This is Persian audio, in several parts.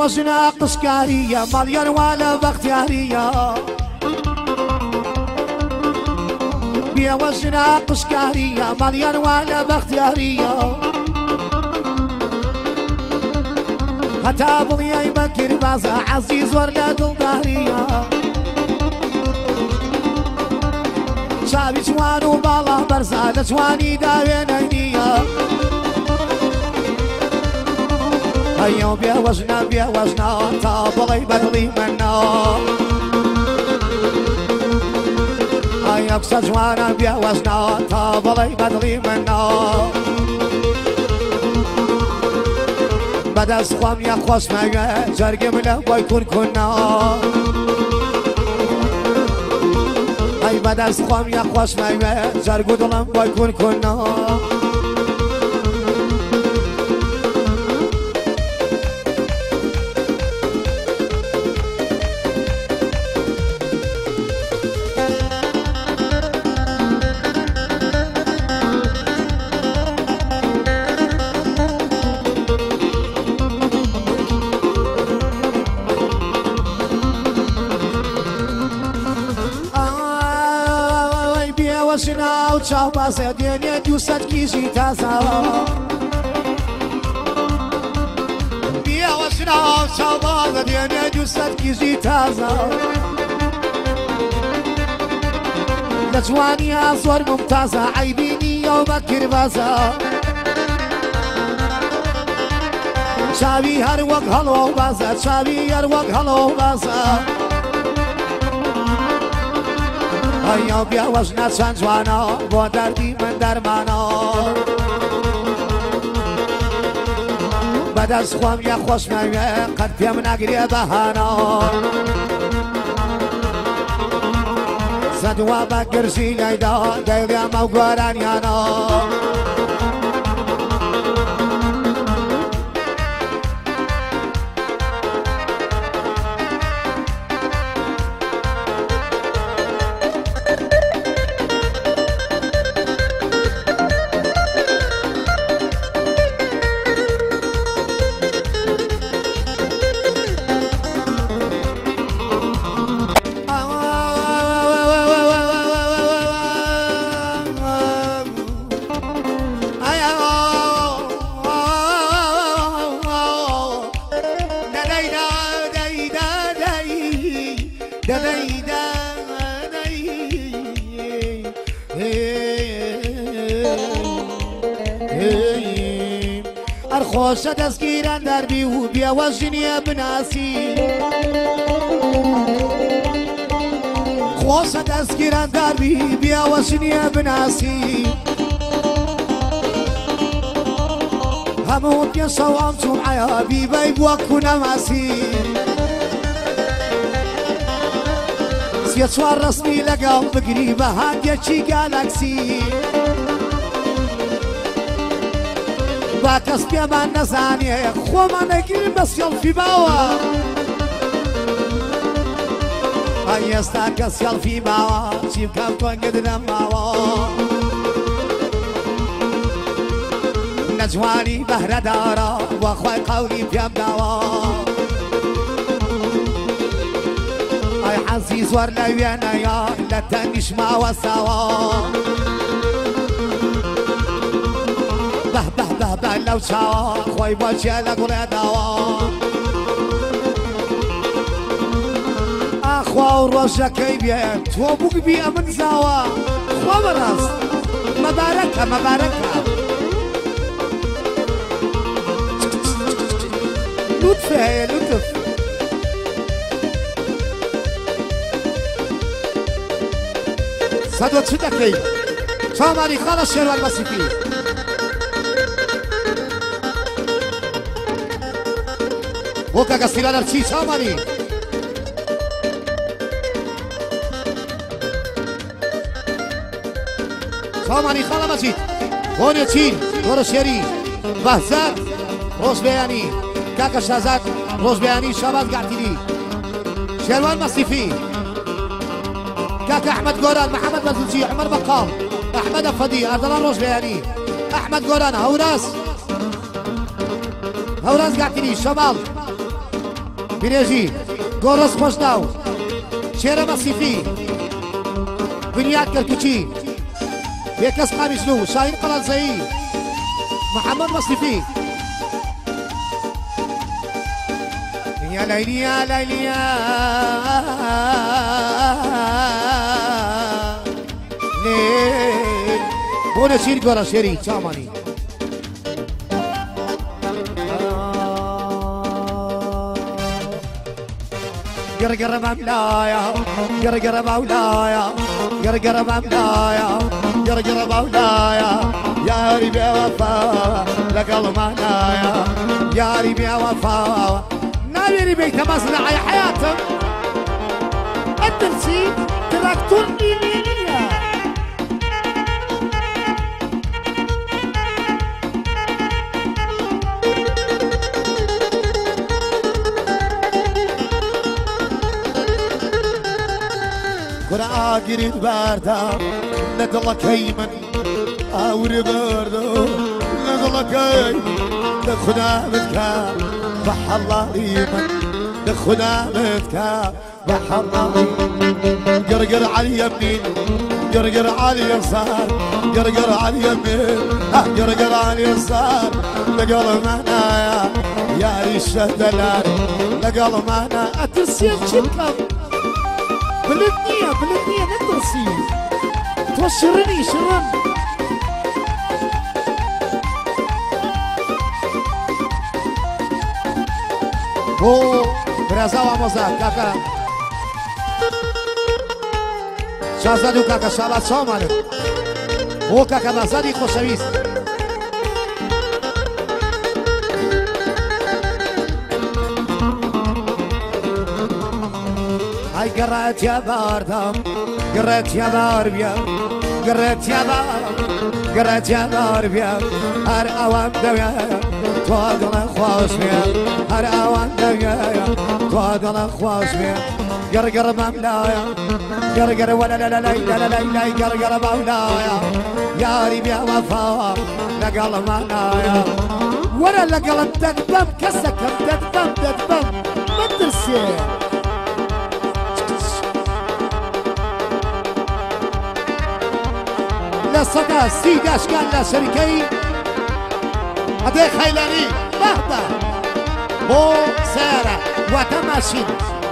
وزنا قسكارية مليان ولا بختيارية بيا وزنا قسكارية مليان ولا بختيارية هتا بغيا يبكر بازا عزيز ورلا دلدارية شابي جوانو بالا برزا لجواني داوينينية هيو بيا وزنا تا بغي بدلي منا هيو كسا جوانا بيا وزنا تا بغي بدلي منا بدست خوام یا خوش مگه جرگم لبای کن کنا ای بدست خوام یا خوش مگه جرگو دلم بای کن کنا وشنا وچاو بازه دینه 200 کیجی تازه بیا وشنا وچاو بازه دینه 200 کیجی تازه لجوانی زور ممتازه عیبینی و بکر بازه چاوی هر وقت هلو بازه چاوی هر وقت هلو بازه هيا بيا وزنا سنجوانا بو دردي من درمانا بدست خوام يا خوش ميوه قد بيم نگري بهانا زدوا بگرزي ليدا ديليا موغوران يانا خوش دستگیران دربی و بیا وزنی بناسی خوش دستگیران دربی بیا وزنی بناسی همون بیا سوام تو معیا بی بی بوکو نماسی سی چوار رسمی لگاو بگری به هنگه چی گالاکسی با کس بیا من نزانیه خو من نگیری بس یلفی باوا ای استا کس یلفی باوا چیم کم تو انگدنم باوا نجوانی بهره دارا و خواه قولی بیم داوا ای عزیز ور لویانه یا لتنیش ما و سوا لو چاوا خوی باچه لگوله داوا اخوا و روشه کی بیه تو بوگ بیه من زاوا خوا براست مبارکه مبارکه لطفه لطف صدوت چه دکی سامانی خلاص شروع المسیفی Boca Castellana Arci, ciao Mani! Ciao Mani, خاله مجید بونی چین، دور شیری بحثت، روز بیانی کاکا شازد، روز بیانی شابات قعتیلی شیروان مصیفی كاكا احمد قوران محمد بزلجي عمر بقال احمد افدي اردلان روزبياني احمد قوران هوراس قاعديني شمال بريجي قرص خوشناو شيرة مصيفي بنيات كركوشي بيكس قامشلو شاهين قلنزي محمد مصيفي يا ليلي يا ليلي يا ليل بونا شير قرا شيري شاماني قرقر مولايا قرقر مولايا قرقر مولايا قرقر مولايا يا ربي وفا لقل منايا يا ربي وفا ناوي بيت مصنع يا حياتك الترسي تراكتور إيميليا كنا قريت باردا ندلك هيمن أوري باردا ندلك هيمن دخنا متكا بحالله يمن دخنا متكا بحالله قرقر على اليمين قرقر على اليسار قرقر على اليمين قرقر على اليسار لقل منايا يا ريش الدلال لقل منايا أتسير شكم بلدنية ندرسي توشرني شرن هو برازاوا موزا كاكا شازادو كاكا شابات شامانه هو كاكا بازادي خوشويست هاي قرأت يا باردم قرأت يا باربيا قرأت يا بار قرأت يا باربيا هر اوام دويا توادل خواش بيا هر اوام دويا توادل خواش بيا قرقر مملايا قرقر ولا لا لا لا لا لا لا قرقر مولايا يا ريم يا وفا لقل منايا ولا لقل تدبم كسك تدبم مدرسي لصدا سيد اشكال لا شركي هذا خيلاني بهبه بو سيارة وتماشين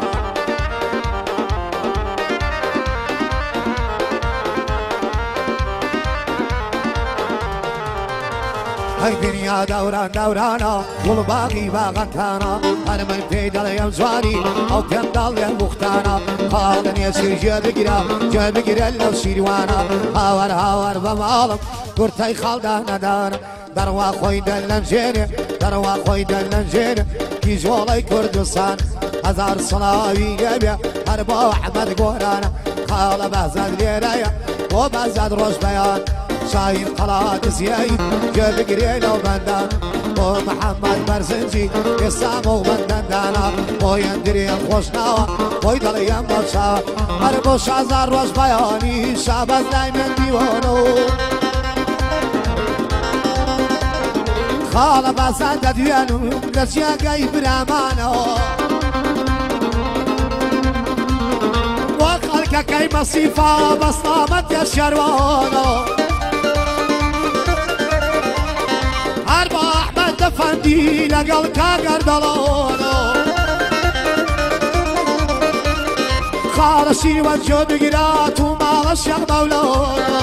هاي دنيا دوران دورانا والباقي باغتانا انا من بيدل يا زواني او تمدل يا مختانا خالن يسير جاب قرا لو سيروانا هاور بمالم كرتي خالدانا دانا دروا خوي دلن جيني دروا خوي دلن جيني كي جولي كردستان هزار صلاوي جابيا هربا احمد قورانا خال بهزاد ليرايا وبهزاد روش بيان شاهين قلات زيايد جاب قرينا وبندان ومحمد مرزنجي يسامو بندان دانا ويندري الخوشناوة ويدل يمبر شاوة هربو شازار روش بياني شابز دايمن ديوانو خال بازاد ديوانو لجيا قايب رامانو وخالك كاي مصيفة بصامت يا شروانو فندي لقل كاقر دلونو خالشي وجه بقرات ومالش يا مولونو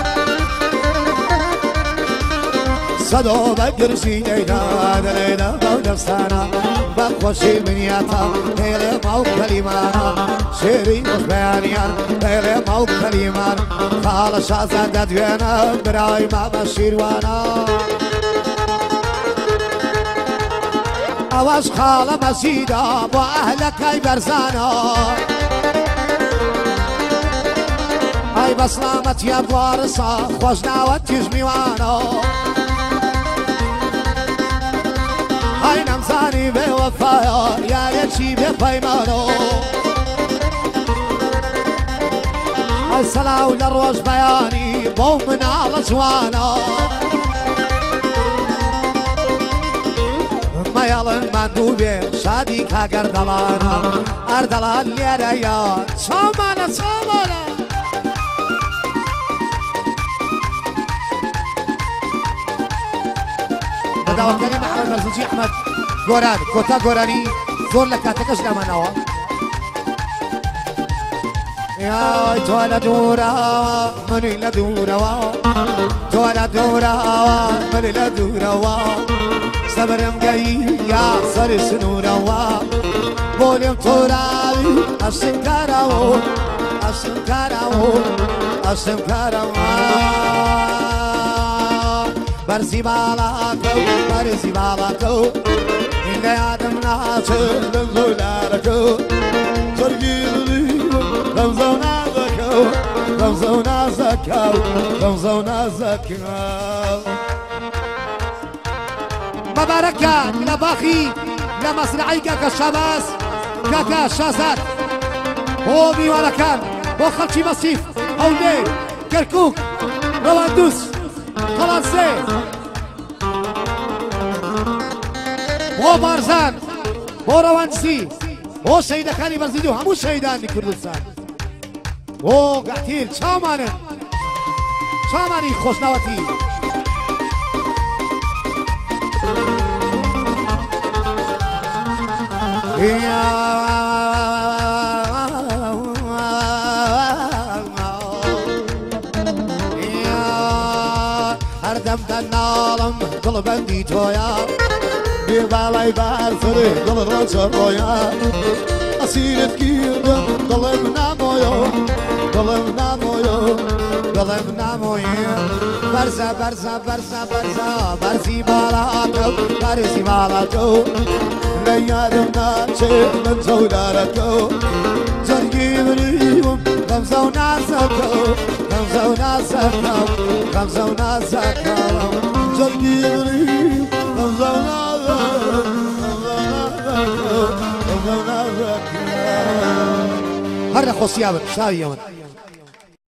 صدو بقرشي لينا مولستانا بقوشي بنياتا هيلي مو كلمانا شيري وخبانيان هيلي مو كلمان خالش عزاد دوينا براي ما بشير وانا اواش خاله مسیدا با اهلک ای برزانا ای بسلامت یا وارسا خوش ناوت تجمیوانا ای نمزانی به وفایا یا چی به پیمانو ای سلاو لروش بیانی بو من على جوانا مەیاڵن ماندوو بێ شادی کاگەردەڵانە ئەردەڵان لێرەیە چاومانە چاومانە بەداوەکەنی محەممەد بەرزوجی ئەحمەد گۆران کۆتا گۆرانی زۆر لە کاتەکەش لامانەوە يا تولى دورا من لا دورا تولى دورا من لا دورا صبرم جاي يا صار سنورا بولم تورا أشكراو أشكراو أشكراو برزي بالاكو برزي بالاكو إن آدم ناصر زولاركو رمزونا زكاو رمزونا زكاو رمزونا زكاو مباركة لباخي لمصرعي كاكا شاباس كاكا شازات هو ميوانا كان هو خلشي مصيف هولي كركوك رواندوس فرنسي هو بارزان هو رواندسي هو شهيد خاني برزيدو همو شهيدان كردستان او قتیل چامانه چامانی خوشنواتی هر دم دنالم دل بندی تویا bir balay barsırı dal rança boya asiret girdim dalımna moyo dalımna moyo dalımna moyo barza barza barza barza barzi balato barzi balato ben yarımda çekmen zaudarako zargimriyum gamzavna zako gamzavna zako gamzavna zako zargimriyum gamzavna هر خوصيابر شاوي يوم